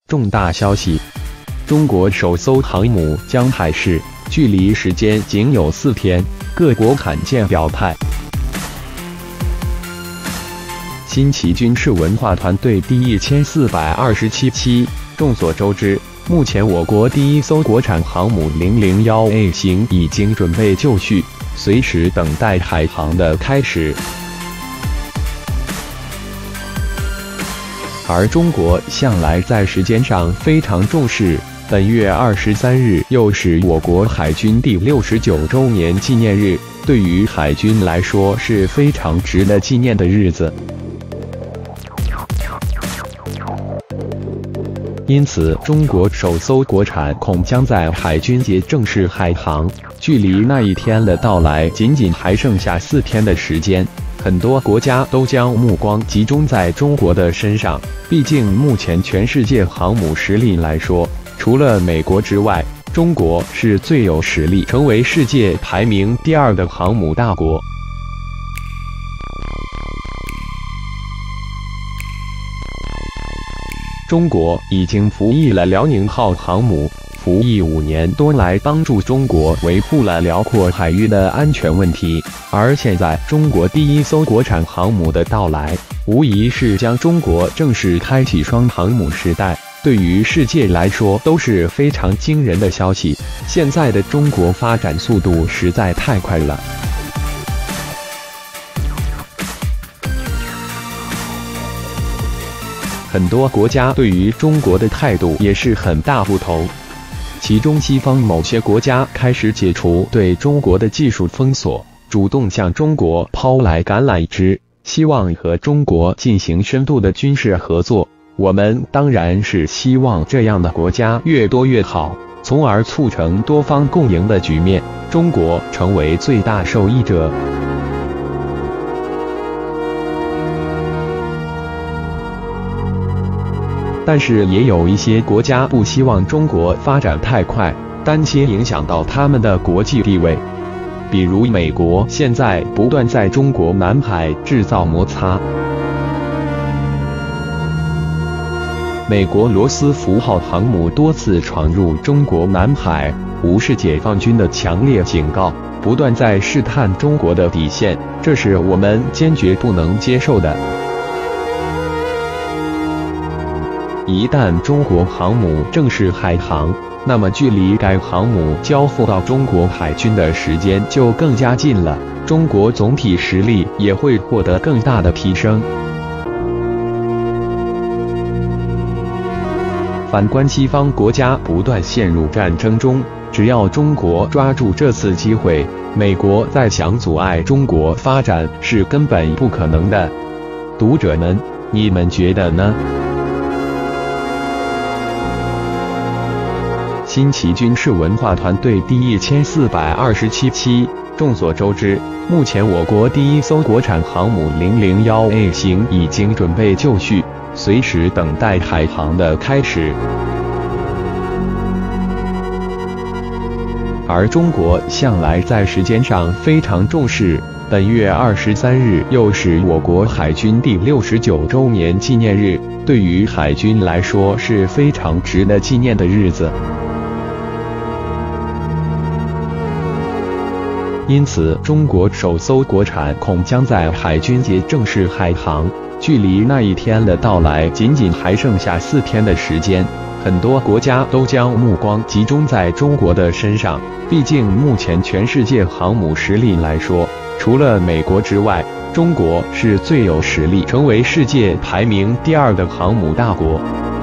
重大消息：中国首艘航母江海市，距离时间仅有4天，各国罕见表态。新奇军事文化团队第1427期。众所周知，目前我国第一艘国产航母001A 型已经准备就绪，随时等待海航的开始。而中国向来在时间上非常重视，本月23日又是我国海军第69周年纪念日，对于海军来说是非常值得纪念的日子。因此，中国首艘国产恐将在海军节正式海航，距离那一天的到来仅还剩下4天的时间。很多国家都将目光集中在中国的身上，毕竟目前全世界航母实力来说，除了美国之外，中国是最有实力成为世界排名第2的航母大国。中国已经服役了辽宁号航母，服役5年多来，帮助中国维护了辽阔海域的安全问题。而现在，中国第一艘国产航母的到来，无疑是将中国正式开启双航母时代，对于世界来说都是非常惊人的消息。现在的中国发展速度实在太快了。很多国家对于中国的态度也是很大不同，其中西方某些国家开始解除对中国的技术封锁，主动向中国抛来橄榄枝，希望和中国进行深度的军事合作。我们当然是希望这样的国家越多越好，从而促成多方共赢的局面，中国成为最大受益者。但是也有一些国家不希望中国发展太快，担心影响到他们的国际地位。比如美国现在不断在中国南海制造摩擦。美国罗斯福号航母多次闯入中国南海，无视解放军的强烈警告，不断在试探中国的底线，这是我们坚决不能接受的。一旦中国航母正式海航，那么距离该航母交付到中国海军的时间就更加近了，中国总体实力也会获得更大的提升。反观西方国家不断陷入战争中，只要中国抓住这次机会，美国再想阻碍中国发展是根本不可能的。读者们，你们觉得呢？新奇军事文化团队第1427期。众所周知，目前我国第一艘国产航母001A 型已经准备就绪，随时等待海航的开始。而中国向来在时间上非常重视，本月23日又是我国海军第69周年纪念日，对于海军来说是非常值得纪念的日子。因此，中国首艘国产恐将在海军节正式海航，距离那一天的到来仅还剩下4天的时间。很多国家都将目光集中在中国的身上，毕竟目前全世界航母实力来说，除了美国之外，中国是最有实力成为世界排名第2的航母大国。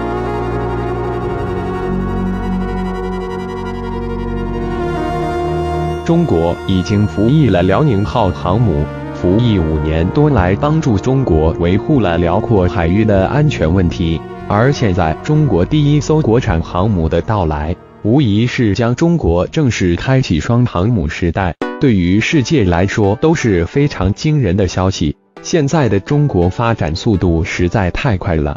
中国已经服役了辽宁号航母，服役5年多来，帮助中国维护了辽阔海域的安全问题。而现在，中国第一艘国产航母的到来，无疑是将中国正式开启双航母时代，对于世界来说都是非常惊人的消息。现在的中国发展速度实在太快了。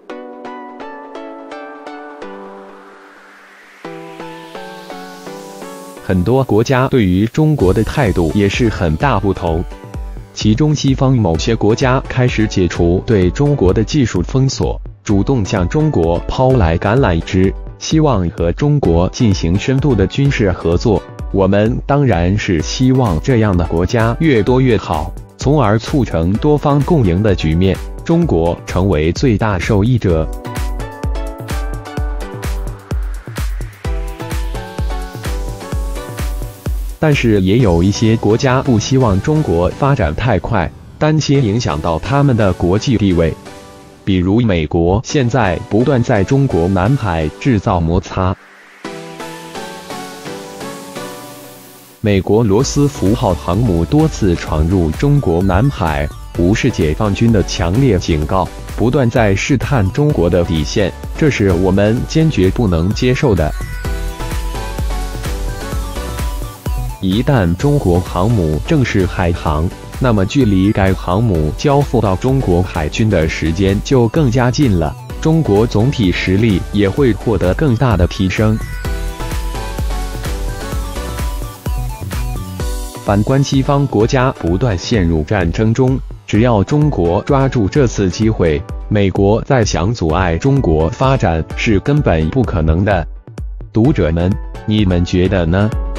很多国家对于中国的态度也是很大不同，其中西方某些国家开始解除对中国的技术封锁， 主动向中国抛来橄榄枝，希望和中国进行深度的军事合作。我们当然是希望这样的国家越多越好，从而促成多方共赢的局面，中国成为最大受益者。但是也有一些国家不希望中国发展太快，担心影响到他们的国际地位。比如美国现在不断在中国南海制造摩擦。美国罗斯福号航母多次闯入中国南海，无视解放军的强烈警告，不断在试探中国的底线，这是我们坚决不能接受的。一旦中国航母正式海航，那么距离该航母交付到中国海军的时间就更加近了，中国总体实力也会获得更大的提升。反观西方国家不断陷入战争中，只要中国抓住这次机会，美国再想阻碍中国发展是根本不可能的。读者们，你们觉得呢？